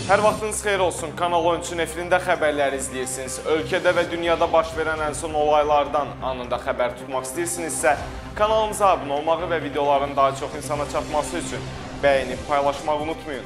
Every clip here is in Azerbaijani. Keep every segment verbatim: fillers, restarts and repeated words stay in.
Hər vaxtınız xeyir olsun. Kanal on üçün efirində xəbərləri izləyirsiniz. Ölkədə və dünyada baş verən ən son olaylardan anında xəbər tutmaq istəyirsinizsə, kanalımıza abunə olmağı və videoların daha çox insana çatması üçün bəyənib paylaşmağı unutmayın.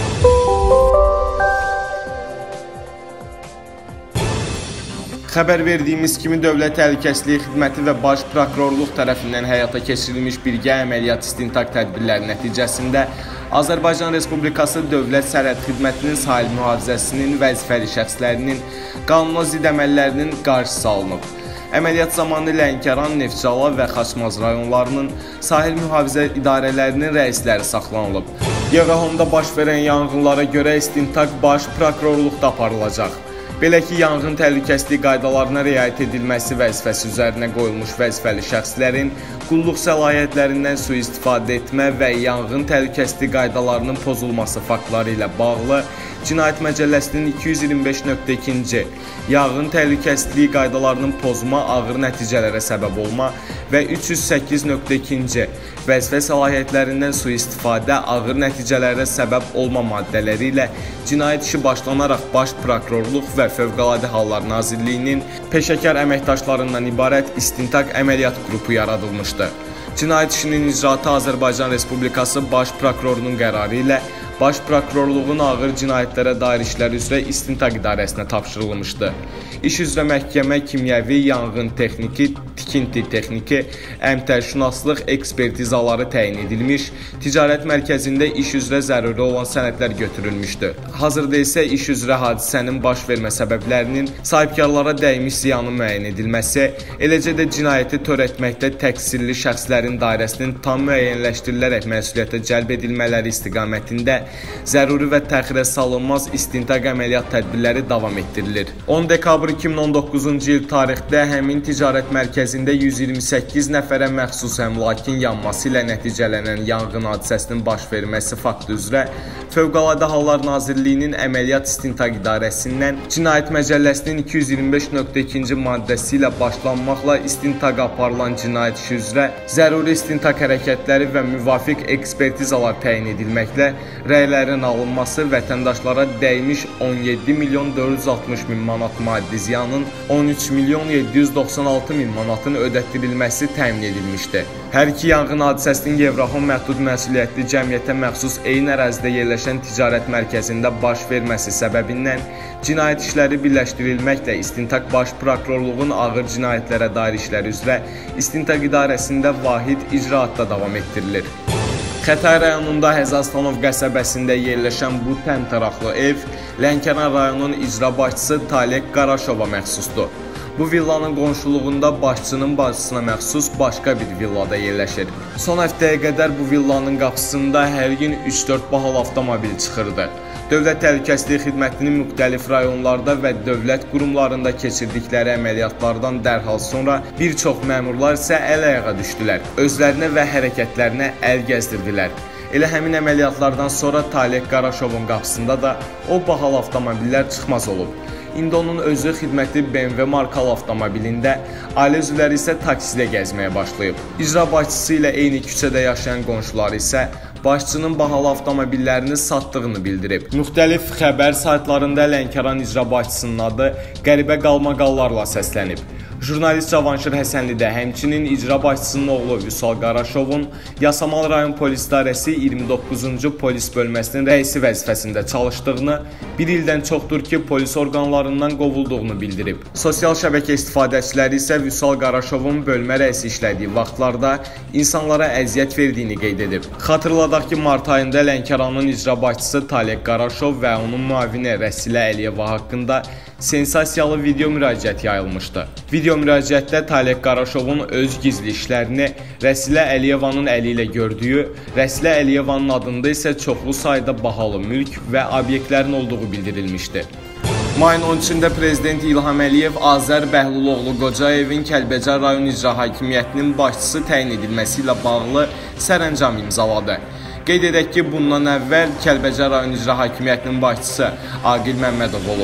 Xəbər verdiyimiz kimi Dövlət Təhlükəsizlik Xidməti və Baş Prokurorluq tərəfindən həyata keçirilmiş birgə əməliyyat istintaq tədbirləri nəticəsində Azərbaycan Respublikası Dövlət Sərhəd Xidmətinin sahil mühafizəsinin vəzifəli şəxslərinin qanuna zidd əməllərinin qarşısı alınıb. Əməliyyat zamanı Lənkəran, Neftçala və Xaçmaz rayonlarının sahil mühafizə idarələrinin rəisləri saxlanılıb. Yevrahomda baş verən yanğınlara görə istintaq Baş Prokurorluqda aparılacaq. Belə ki, yanğın təhlükəsizlik qaydalarına riayət edilməsi vəzifəsi üzərinə qoyulmuş vəzifəli şəxslərin qulluq səlahiyyətlərindən sui-istifadə etmə və yanğın təhlükəsizlik qaydalarının pozulması faktları ilə bağlı Cinayət Məcəlləsinin iki yüz iyirmi beş nöqtə ikinci yanğın təhlükəsizliyi qaydalarının pozma, ağır nəticələrə səbəb olma və üç yüz səkkiz nöqtə ikinci vəzifə səlahiyyətlərindən sui-istifadə, ağır nəticələrə səbəb olma maddələri ilə cinayət işi başlanaraq Baş Prokurorluq və Fövqəladə Hallar Nazirliyinin peşəkar əməkdaşlarından ibarət istintaq əməliyyat qrupu yaradılmışdı. Cinayət işinin icraatı Azərbaycan Respublikası Baş Prokurorunun qərarı ilə Baş Prokurorluğun ağır cinayətlərə dair işlər üzrə istintaq idarəsinə tapşırılmışdı. İş üzrə məhkəmə, kimyəvi, yanğın texniki, tikinti texniki, əmtərşünaslıq ekspertizaları təyin edilmiş, ticarət mərkəzində iş üzrə zəruri olan sənədlər götürülmüşdü. Hazırda isə iş üzrə hadisənin baş vermə səbəblərinin sahibkarlara dəymiş ziyanın müəyyən edilməsi, eləcə də cinayəti törətməkdə təqsirli şəxslərin dairəsinin tam müəyyənləşdirilərək məsuliyyətə cəlb edilmələri istiqamətində zəruri və təxirə salınmaz istintaq əməliyyat tədbirləri davam etdirilir. on dekabr iki min on doqquzuncu il tarixdə həmin ticarət mərkəzində yüz iyirmi səkkiz nəfərə məxsus əmlakin yanması ilə nəticələnən yanğın hadisəsinin baş verməsi faktı üzrə Fövqəladə Hallar Nazirliyinin Əməliyyat İstintaq İdarəsindən Cinayət Məcəlləsinin iki yüz iyirmi beş nöqtə ikinci maddəsi ilə başlanmaqla istintaqa aparılan cinayət işi üzrə zəruri istintaq hərəkətləri və müvafiq ekspertizalar təyin edilməklə rəylərin alınması, vətəndaşlara dəymiş on yeddi milyon dörd yüz altmış min manat maddi ziyanın on üç milyon yeddi yüz doxsan altı min manatın ödətdirilməsi təmin edilmişdir. Hər iki yanğın hadisəsinin Yevrahom məhdud məsuliyyətli cəmiyyətə məxsus eyni ərazidə yerləşən ticarət mərkəzində baş verməsi səbəbindən cinayət işləri birləşdirilməklə istintaq Baş Prokurorluğun ağır cinayətlərə dair işlər üzrə istintaq idarəsində vahid icraatda davam etdirilir. Xətai rayonunda Həzazstanov qəsəbəsində yerləşən bu təmtəraqlı ev Lənkəran rayonunun icra başçısı Talek Qaraşova məxsusdur. Bu villanın qonşuluğunda başçının bacısına məxsus başqa bir villada yerləşir. Son həftəyə qədər bu villanın qapısında hər gün üç dörd bahalı avtomobil çıxırdı. Dövlət Təhlükəsizlik Xidmətinin müxtəlif rayonlarda və dövlət qurumlarında keçirdikləri əməliyyatlardan dərhal sonra bir çox məmurlar isə əl-ayağa düşdülər. Özlərinə və hərəkətlərinə əl gəzdirdilər. Elə həmin əməliyyatlardan sonra Talek Qaraşovun qapısında da o bahalı avtomobillər çıxmaz olub. İndi onun özü xidməti B M W markalı avtomobilində, ailə üzvləri isə taksidə gəzməyə başlayıb. İcra başçısı ilə eyni küçədə yaşayan qonşuları isə başçının bahalı avtomobillərini satdığını bildirib. Müxtəlif xəbər saytlarında Lənkəran icra başçısının adı qəribə qalmaqallarla səslənib. Jurnalist Cavanşir Həsənli də həmçinin icra başçısının oğlu Vüsal Qaraşovun Yasamal rayon polis idarəsi iyirmi doqquzuncu polis bölməsinin rəisi vəzifəsində çalışdığını, bir ildən çoxdur ki, polis orqanlarından qovulduğunu bildirib. Sosial şəbəkə istifadəçiləri isə Vüsal Qaraşovun bölmə rəisi işlədiyi vaxtlarda insanlara əziyyət verdiyini qeyd edib. Xatırladaq ki, mart ayında Lənkəranın icra başçısı Talek Qaraşov və onun müavini Rəsilə Əliyeva haqqında sensasiyalı video müraciət yayılmışdı. Video müraciətdə Talek Qaraşovun öz gizli işlərini Rəsilə Əliyevanın əli ilə gördüyü, Rəsilə Əliyevanın adında isə çoxlu sayda bahalı mülk və obyektlərin olduğu bildirilmişdi. Mayın on üçündə Prezident İlham Əliyev Azər Bəhluloğlu Qocayevin Kəlbəcər rayon icra hakimiyyətinin başçısı təyin edilməsi ilə bağlı sərəncam imzaladı. Qeyd edək ki, bundan əvvəl Kəlbəcər rayon icra hakimiyyətinin başçısı Aqil Məmmədov olub.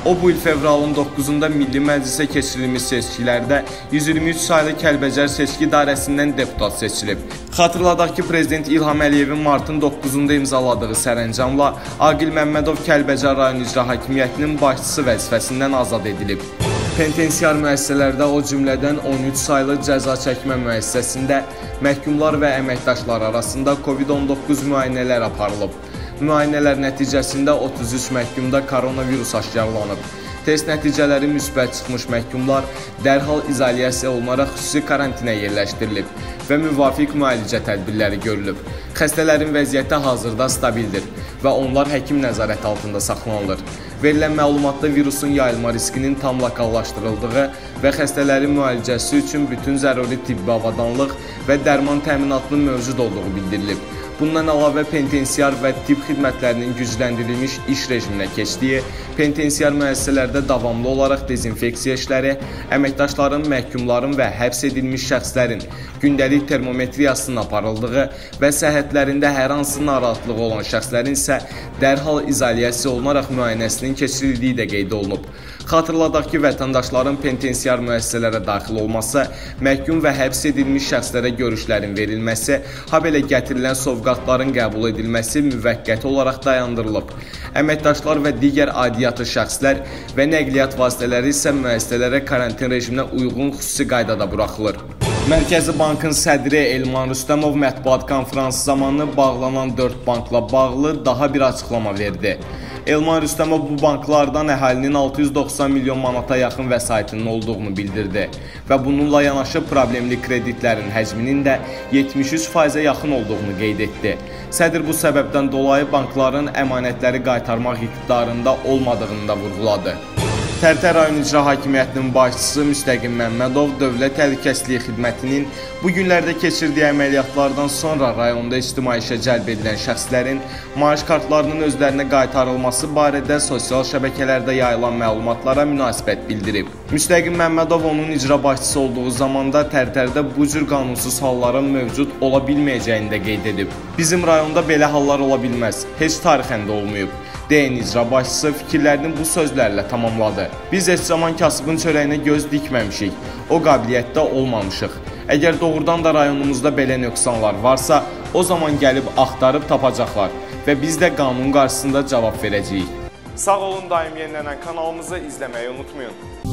O bu il fevralın doqquzunda Milli Məclisə keçirilmiş seçkilərdə yüz iyirmi üç saylı Kəlbəcər seçki dairəsindən deputat seçilib. Xatırladaq ki, Prezident İlham Əliyevin martın doqquzunda imzaladığı sərəncamla Aqil Məmmədov Kəlbəcər rayon icra hakimiyyətinin başçısı vəzifəsindən azad edilib. Penitensiar müəssisələrdə, o cümlədən on üç saylı cəza çəkmə müəssisəsində məhkumlar və əməkdaşlar arasında Covid on doqquz müayinələr aparılıb. Müayinələr nəticəsində otuz üç məhkumda koronavirus aşkarlanıb. Test nəticələri müsbət çıxmış məhkumlar dərhal izolyasiya olunaraq xüsusi karantinə yerləşdirilib və müvafiq müalicə tədbirləri görülüb. Xəstələrin vəziyyəti hazırda stabildir və onlar həkim nəzarəti altında saxlanılır. Verilən məlumatda virusun yayılma riskinin tam lokallaşdırıldığı və xəstələrin müalicəsi üçün bütün zəruri tibbi avadanlıq və dərman təminatının mövcud olduğu bildirilib. Bundan əlavə penitensiar və tibb xidmətlərinin gücləndirilmiş iş rejiminə keçdiyi, penitensiar müəssisələrdə davamlı olaraq dezinfeksiya işləri, əməkdaşların, məhkumların və həbs edilmiş şəxslərin gündəlik termometriyasının aparıldığı və səhhətlərində hər hansı narahatlığı olan şəxslərin isə dərhal izolyasiya olunaraq müayinəsinin keçirildiyi də qeyd olunub. Xatırladaq ki, vətəndaşların penitensiar müəssisələrə daxil olması, məhkum və həbs edilmiş şəxslərə görüşlərin verilməsi, habelə gətirilən sovqatların qəbul edilməsi müvəqqəti olaraq dayandırılıb. Əməkdaşlar və digər aidiyyatı şəxslər və nəqliyyat vasitələri isə müəssisələrə karantin rejiminə uyğun xüsusi qaydada buraxılır. Mərkəzi Bankın sədri Elman Rüstəmov mətbuat konfransı zamanı bağlanan dörd bankla bağlı daha bir açıqlama verdi. Elman Rüstəmov bu banklardan əhalinin altı yüz doxsan milyon manata yaxın vəsaitinin olduğunu bildirdi və bununla yanaşı problemli kreditlərin həcminin də yetmiş üç faizə yaxın olduğunu qeyd etdi. Sədr bu səbəbdən dolayı bankların əmanətləri qaytarmaq iqtidarında olmadığını da vurğuladı. Tərtər rayon icra hakimiyyətinin başçısı Müstəqim Məmmədov Dövlət Təhlükəsizlik Xidmətinin bu günlərdə keçirdiyi əməliyyatlardan sonra rayonda ictimai işə cəlb edilən şəxslərin maaş kartlarının özlərinə qaytarılması barədə sosial şəbəkələrdə yayılan məlumatlara münasibət bildirib. Müstəqim Məmmədov onun icra başçısı olduğu zamanda Tərtərdə bu cür qanunsuz halların mövcud ola bilməyəcəyini də qeyd edib. Bizim rayonda belə hallar ola bilməz, heç tarixən də olmayıb. Deyən icra başçısı fikirlərini bu sözlərlə tamamladı. Biz heç zaman kasıbın çörəyinə göz dikməmişik, o qabiliyyətdə olmamışıq. Əgər doğrudan da rayonumuzda belə nöqsanlar varsa, o zaman gəlib axtarıb tapacaqlar və biz də qanun qarşısında cavab verəcəyik. Sağ olun, daim yenilənən kanalımızı izləməyi unutmayın.